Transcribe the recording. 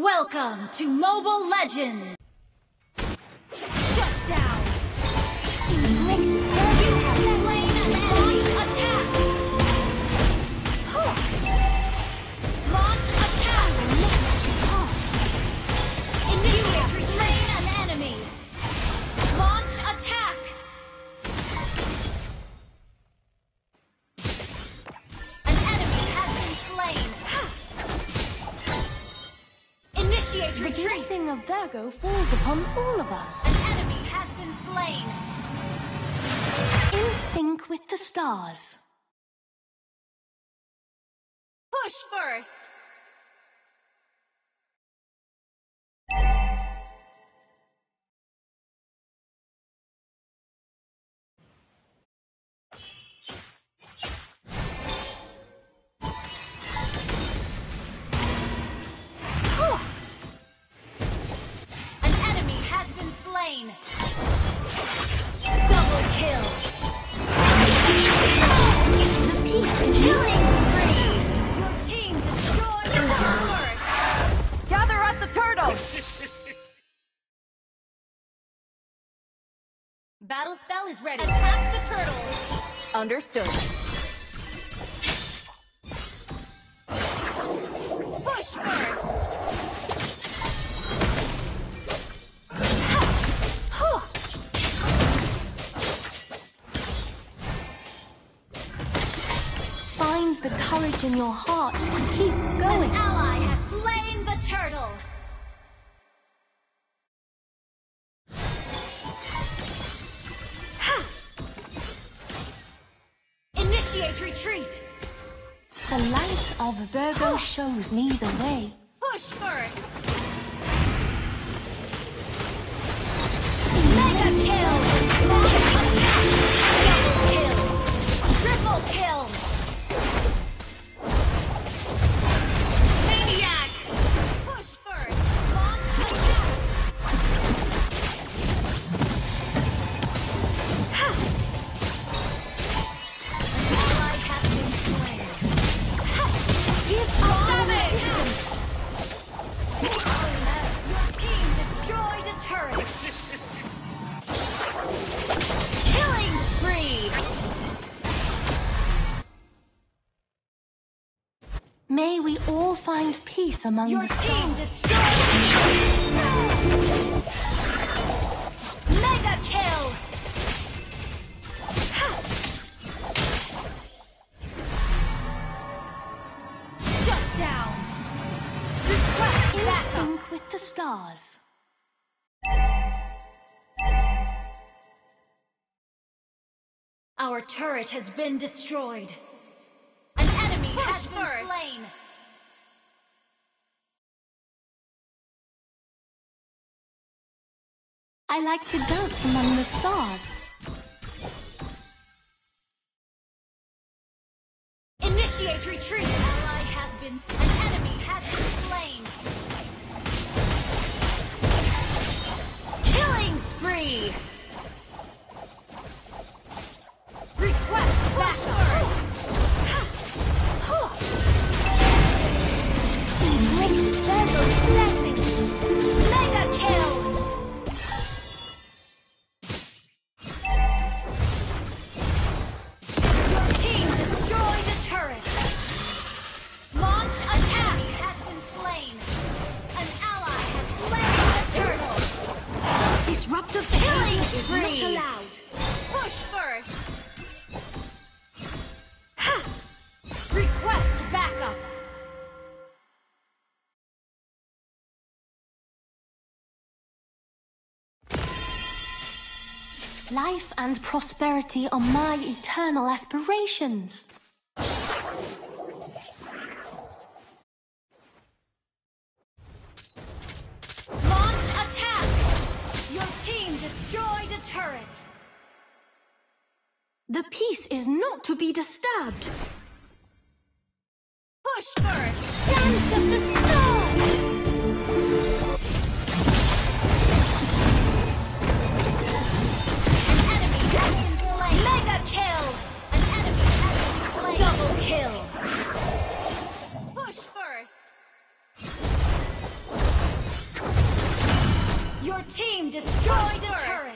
Welcome to Mobile Legends! Shut down! Embrace where you have slain and launch attack! Launch attack! Initiate slain an enemy! Launch attack! An enemy has been slain! Initiate retreat! The blessing of Virgo falls upon all of us. An enemy has been slain! In sync with the stars. Push first! An enemy has been slain! Double kill! The peace is Killing spree! Your team destroyed the tower! Gather at the turtle! Battle spell is ready. Attack the turtle! Understood. Push first! Find the courage in your heart to keep An going. ally has slain the turtle! Initiate retreat! The light of Virgo shows me the way. Push first! Mega kill! Launch attack! Double kill! Triple kill! Maniac! Push first! Launch attack! Ally has been slain. Give up resistance! Your team destroyed a turret! Killing spree! May we all find peace among Your the team stars. destroyed! Mega kill! Shut down! Request In backup! sync with the stars. Our turret has been destroyed. An enemy has been slain. I like to dance among the stars. Initiate retreat. Ally has been. An enemy has been slain. Killing spree. Request backup. Embrace Virgo's blessing. Mega kill. Your team destroyed a turret. Launch attack has been slain. An ally has slain the turtle. Disruptive Killing behavior is spree. not allowed. Push first. Ha! Request backup. Life and prosperity are my eternal aspirations. Launch attack. Your team destroyed a turret. The peace is not to be disturbed. Push first. Dance of the stars! An enemy has been slain. Mega kill. An enemy has been slain. Double kill. Push first. team destroyed a turret.